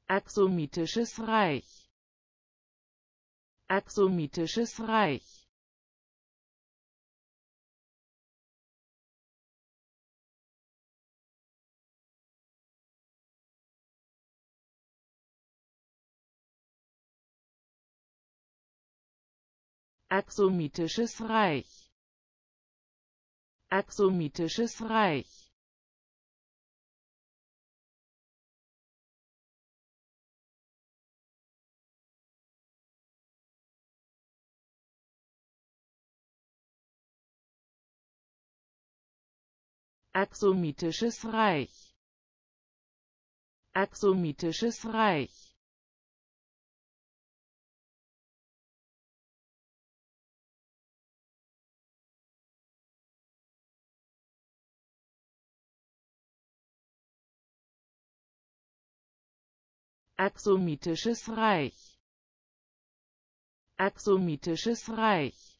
Axomitisches Reich, Axomitisches Reich, Axomitisches Reich, Axomitisches Reich, Axomitisches Reich, Axomitisches Reich, Axomitisches Reich, Axomitisches Reich,